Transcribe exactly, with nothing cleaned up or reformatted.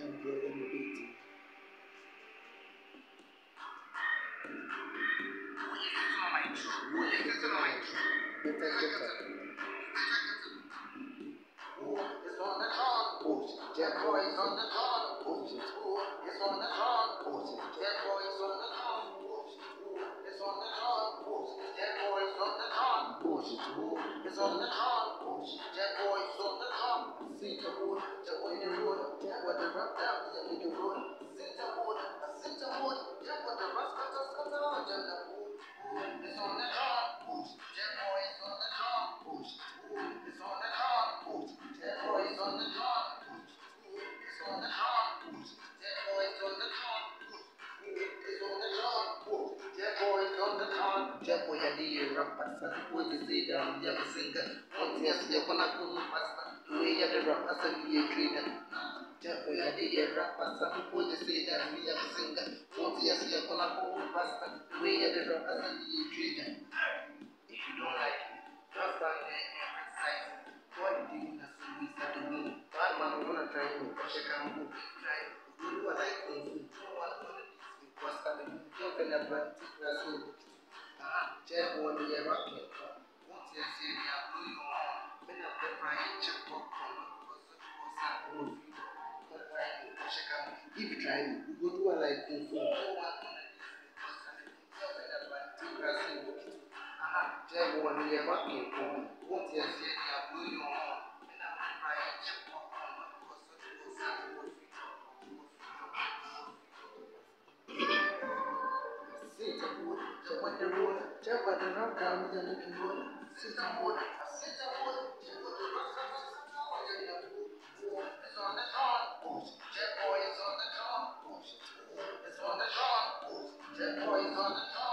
Jack boy is on the clock. It's on the clock. Jack boy is on the clock. It's on the clock. Jack boy is on the clock. It's on the clock. Jack boy is on the clock. See the wood, Jack boy in the wood. Jack what the rock down, Jack in the wood. See the wood, see the wood. Jack what the rock down, Jack in the wood. It's on the clock. Jack boy is on the clock. It's on the clock. Jack boy is on the clock. It's on the clock. Jack boy is on the clock. It's on the clock. Jack boy is on the clock. Jack boy had the rapper. Some people they say that we have a singer. One thing I say, I wanna go no faster. The way you the rapper, some be a trainer. Jack boy had the rapper. Some people they say that we have a singer. One thing I say, I wanna go no faster. The way you the rapper, some be a trainer. If you don't like it, just stand there and criticize. What do you do? We start to win. Bad man, we're gonna try to push a camera. Try. We do what I can do. Because I'm a good and a brand new. Jeff won the rocket. What you say, I blew you on. When I'm the right check for if you try, you go do what I can do. Jeff won the rocket. What you say, I blew you on. When I'm the right check for the road, Jeff at the rock down with the looking wood. Sit on wood, sit on wood, Jeff with the rock down. It's on the clock. Jeff boy is on the clock. It's on the clock. Jeff boy is on the clock.